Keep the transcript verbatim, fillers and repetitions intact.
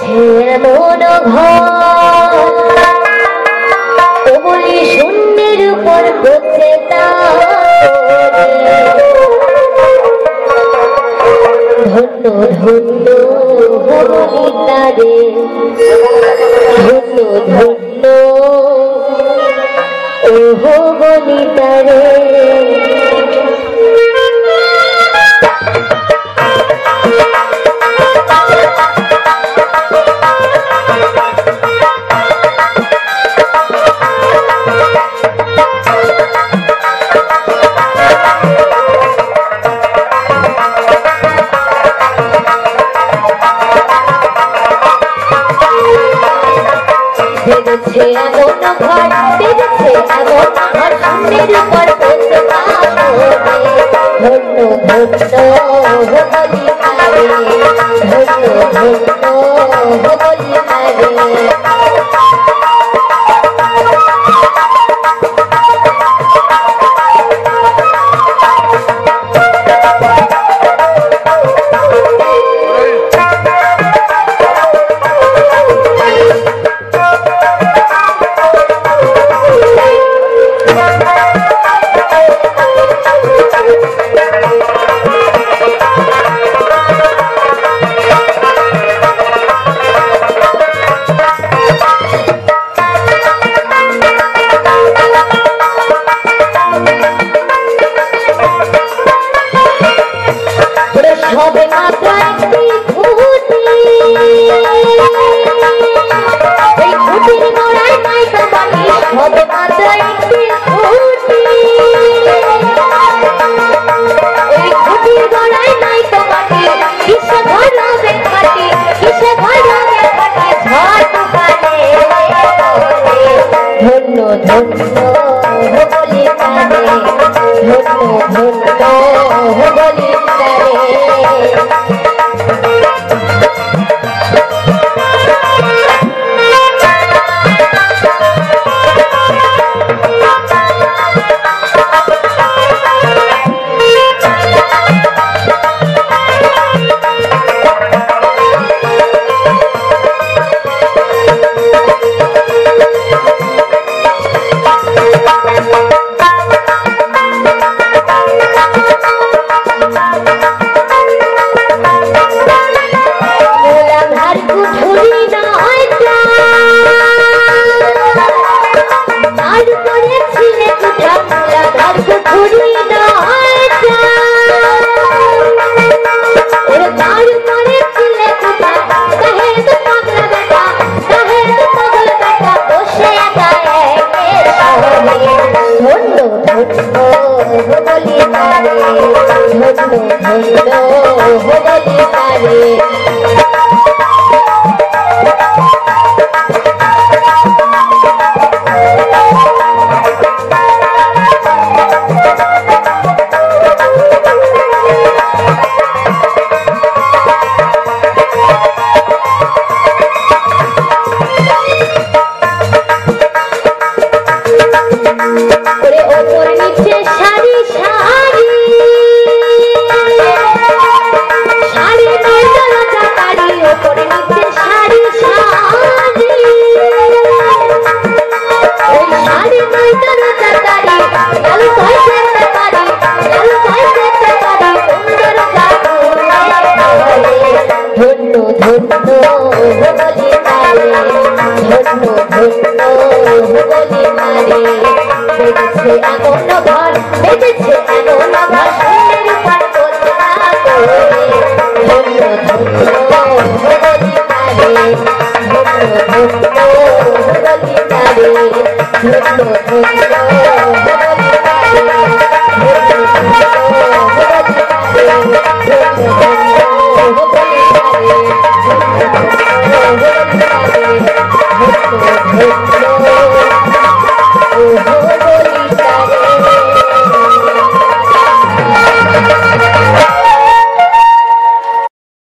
বেঁধেছে এমন ঘর ও বলি শূন্যের উপর করছে ধন্য ধন্য হরিতারে ধন্য ধন্য ওহো বলিতারে বেঁধেছে এমন ঘর বেঁধেছে এমন ঘর শূন্যের উপর বসে ধন্য ধন্য বলি আরে ধন্য ধন্য বলি আরে সবে মাত্র একটি খুঁটি এই খুঁটির গোড়ায় নাই তো বাকি সবে মাত্র একটি খুঁটি এই খুঁটির গোড়ায় নাই তো বাকি কিসে ভরবে খাটি কিসে ভরবে খাটি ঝড় তুফানে ধন্য ধন্য বলি তারে ধন্য ধন্য বলি Thank you.